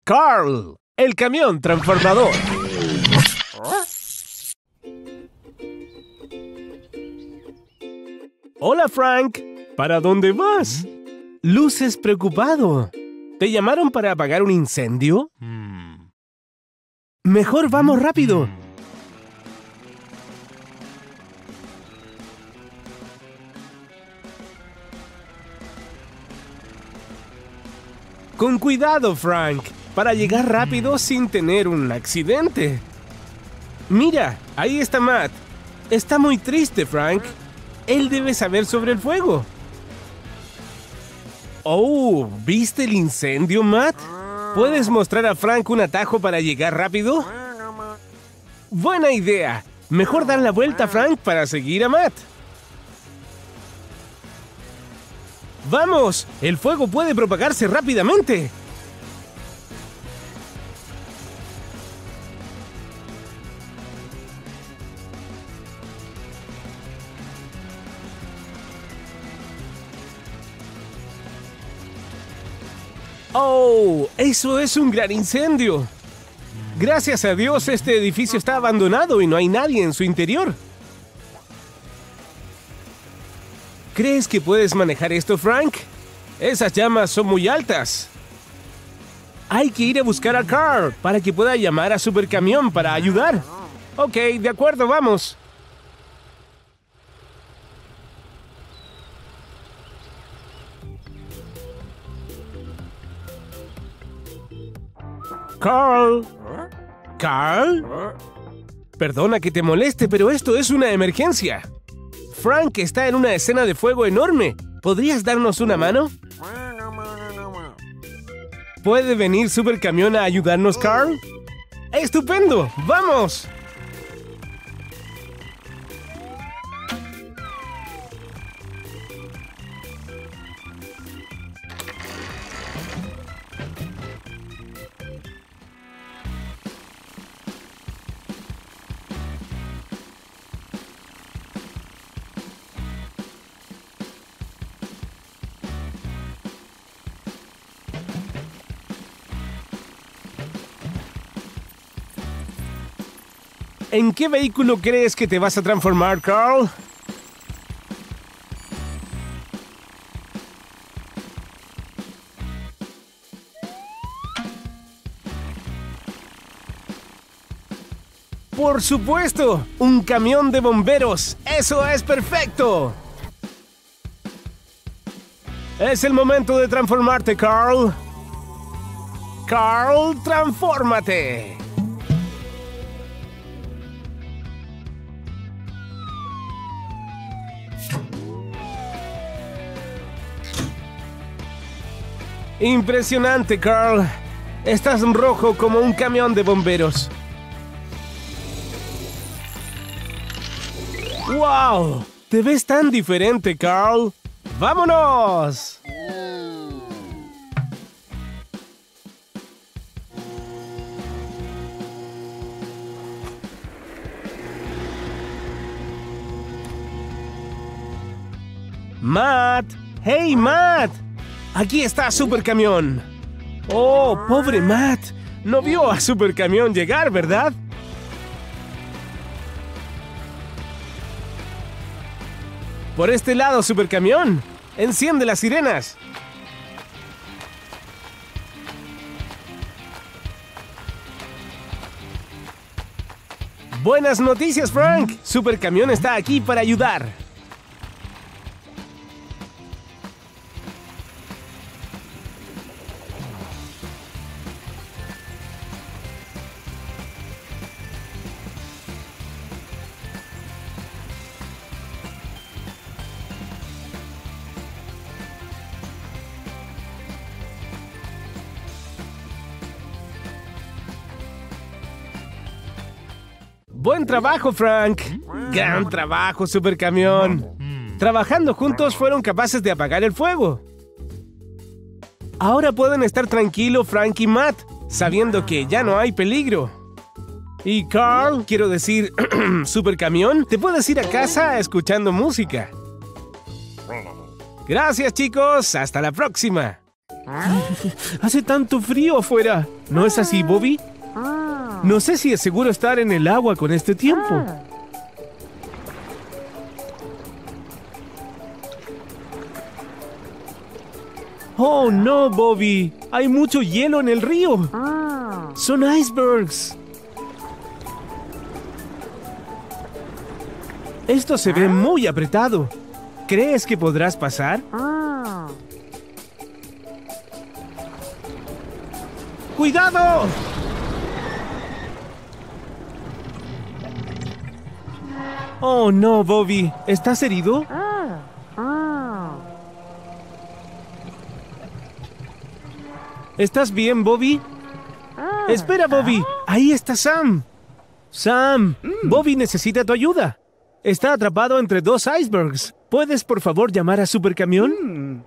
Carl, el camión transformador. Hola, Frank. ¿Para dónde vas? Luces preocupado. ¿Te llamaron para apagar un incendio? Mejor vamos rápido. Con cuidado, Frank, para llegar rápido sin tener un accidente. Mira, ahí está Matt. Está muy triste, Frank. Él debe saber sobre el fuego. Oh, ¿viste el incendio, Matt? ¿Puedes mostrar a Frank un atajo para llegar rápido? Buena idea. Mejor dar la vuelta, Frank, para seguir a Matt. ¡Vamos! ¡El fuego puede propagarse rápidamente! ¡Oh! ¡Eso es un gran incendio! Gracias a Dios, este edificio está abandonado y no hay nadie en su interior. ¿Crees que puedes manejar esto, Frank? Esas llamas son muy altas. Hay que ir a buscar a Carl para que pueda llamar a Supercamión para ayudar. Ok, de acuerdo, vamos. Carl. ¿Carl? Perdona que te moleste, pero esto es una emergencia. Frank está en una escena de fuego enorme. ¿Podrías darnos una mano? ¿Puede venir Supercamión a ayudarnos, Carl? ¡Estupendo! ¡Vamos! ¿En qué vehículo crees que te vas a transformar, Carl? ¡Por supuesto! ¡Un camión de bomberos! ¡Eso es perfecto! Es el momento de transformarte, Carl. ¡Carl, transfórmate! Impresionante, Carl. Estás rojo como un camión de bomberos. ¡Wow! Te ves tan diferente, Carl. ¡Vámonos! ¡Matt! ¡Hey, Matt! ¡Aquí está Supercamión! ¡Oh, pobre Matt! No vio a Supercamión llegar, ¿verdad? Por este lado, Supercamión. Enciende las sirenas. Buenas noticias, Frank. Supercamión está aquí para ayudar. ¡Buen trabajo, Frank! ¡Gran trabajo, Supercamión! Trabajando juntos fueron capaces de apagar el fuego. Ahora pueden estar tranquilos Frank y Matt, sabiendo que ya no hay peligro. Y Carl, quiero decir, Supercamión, te puedes ir a casa escuchando música. Gracias, chicos. Hasta la próxima. Hace tanto frío afuera. ¿No es así, Bobby? No sé si es seguro estar en el agua con este tiempo. Oh, no, Bobby. Hay mucho hielo en el río. Son icebergs. Esto se ve muy apretado. ¿Crees que podrás pasar? ¡Cuidado! Oh, no, Bobby. ¿Estás herido? ¿Estás bien, Bobby? Espera, Bobby. Ahí está Sam. Sam, Bobby necesita tu ayuda. Está atrapado entre dos icebergs. ¿Puedes, por favor, llamar a Supercamión?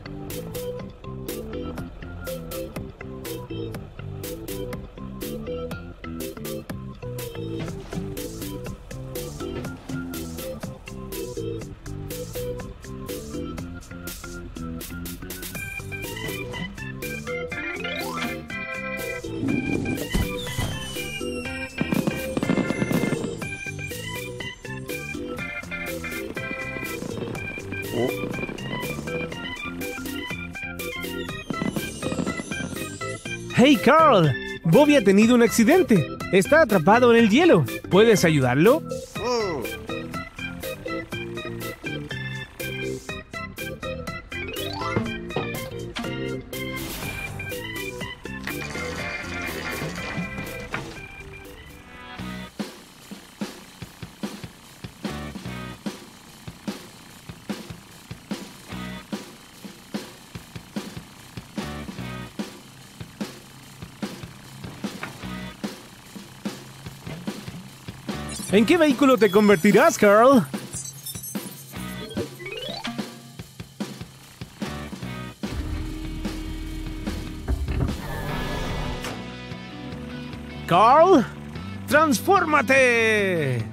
Hey, Carl. Bobby ha tenido un accidente. Está atrapado en el hielo. ¿Puedes ayudarlo? ¿En qué vehículo te convertirás, Carl? Carl, ¡transfórmate!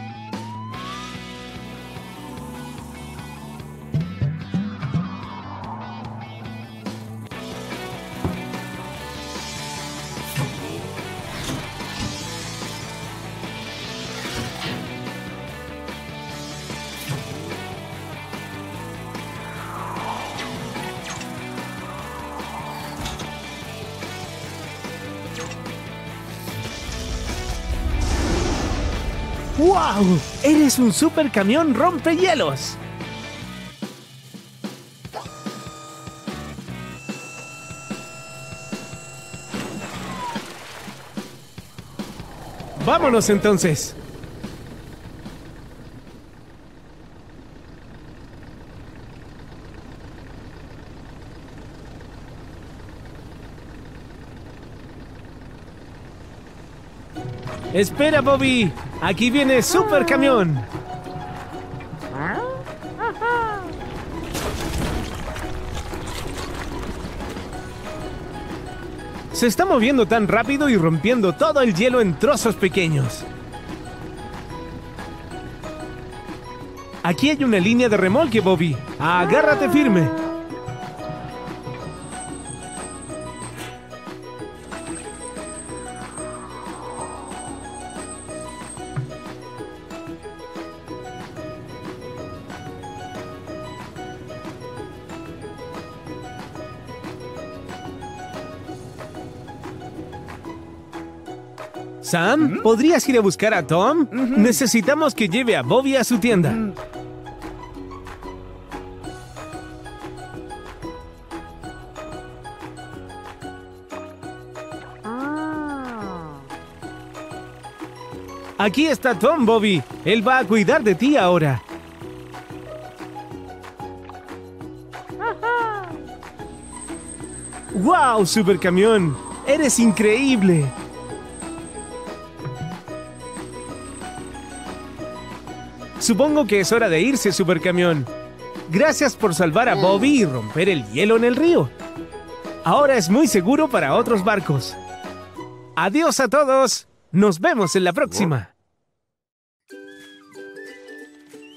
¡Wow! ¡Eres un supercamión rompehielos! ¡Vámonos entonces! ¡Espera, Bobby! ¡Aquí viene Supercamión! Se está moviendo tan rápido y rompiendo todo el hielo en trozos pequeños. Aquí hay una línea de remolque, Bobby. ¡Agárrate firme! Sam, ¿podrías ir a buscar a Tom? Necesitamos que lleve a Bobby a su tienda. Aquí está Tom, Bobby. Él va a cuidar de ti ahora. ¡Wow, Supercamión! ¡Eres increíble! Supongo que es hora de irse, Supercamión. Gracias por salvar a Bobby y romper el hielo en el río. Ahora es muy seguro para otros barcos. ¡Adiós a todos! ¡Nos vemos en la próxima!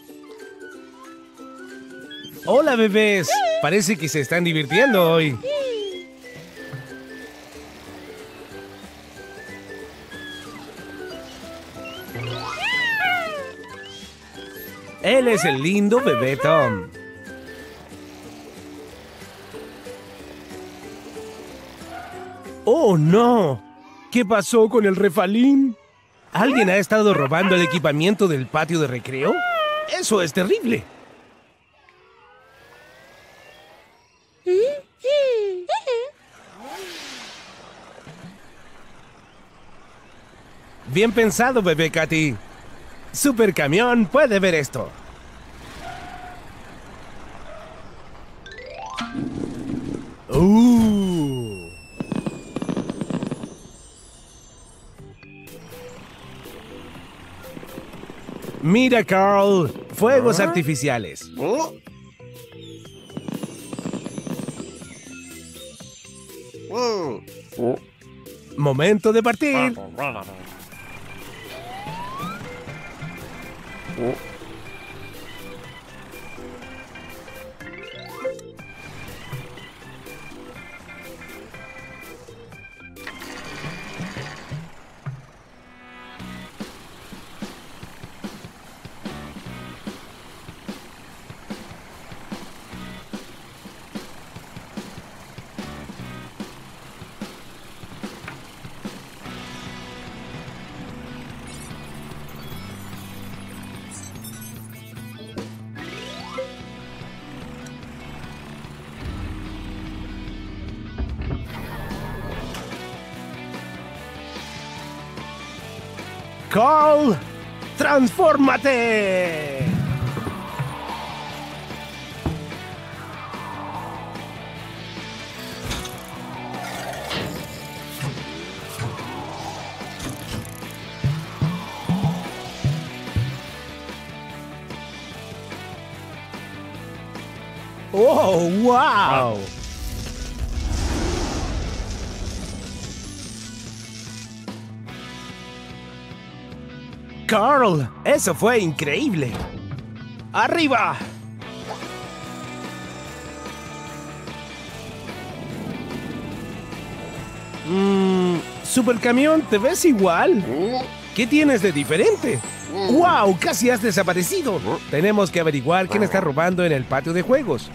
Hola, bebés. Parece que se están divirtiendo hoy. Él es el lindo bebé Tom. ¡Oh, no! ¿Qué pasó con el refalín? ¿Alguien ha estado robando el equipamiento del patio de recreo? ¡Eso es terrible! Bien pensado, bebé Katy. Supercamión puede ver esto. Mira, Carl, fuegos artificiales. Momento de partir. Carl, ¡transfórmate! ¡Oh, wow! Carl, eso fue increíble. ¡Arriba! Supercamión, ¿te ves igual? ¿Qué tienes de diferente? ¡Wow! ¡Casi has desaparecido! Tenemos que averiguar quién está robando en el patio de juegos.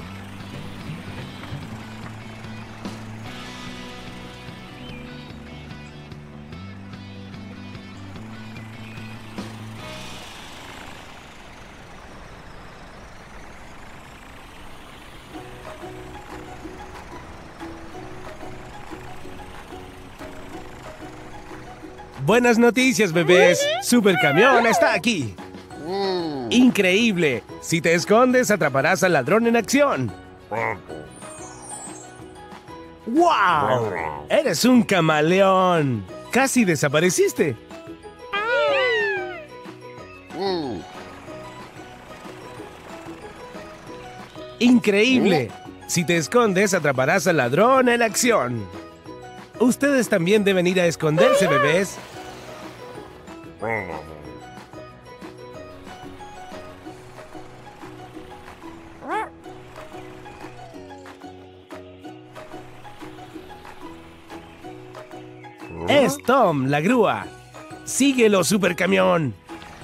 Buenas noticias, bebés. Supercamión está aquí. Increíble. Si te escondes, atraparás al ladrón en acción. ¡Wow! Eres un camaleón. Casi desapareciste. Increíble. Si te escondes, atraparás al ladrón en acción. Ustedes también deben ir a esconderse, bebés. Es Tom, la grúa. Síguelo, Supercamión.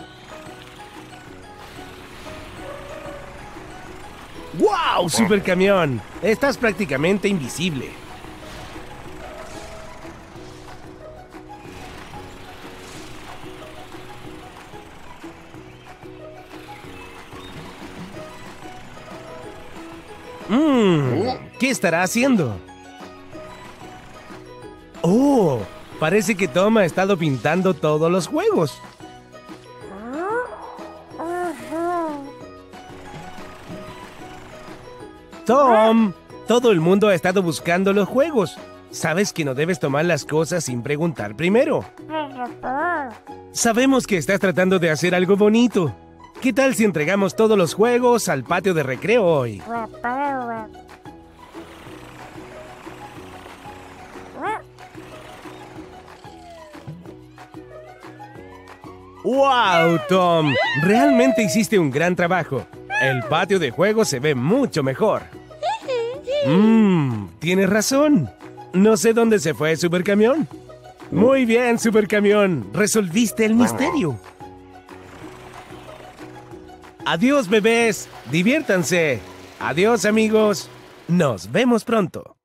¡Wow, Supercamión! Estás prácticamente invisible. ¿Qué estará haciendo? ¡Oh! Parece que Tom ha estado pintando todos los juegos. Tom, todo el mundo ha estado buscando los juegos. Sabes que no debes tomar las cosas sin preguntar primero. Sabemos que estás tratando de hacer algo bonito. ¿Qué tal si entregamos todos los juegos al patio de recreo hoy? ¡Wow, Tom! Realmente hiciste un gran trabajo. El patio de juegos se ve mucho mejor. Tienes razón. No sé dónde se fue Supercamión. Muy bien, Supercamión. Resolviste el misterio. Adiós, bebés. Diviértanse. Adiós, amigos. Nos vemos pronto.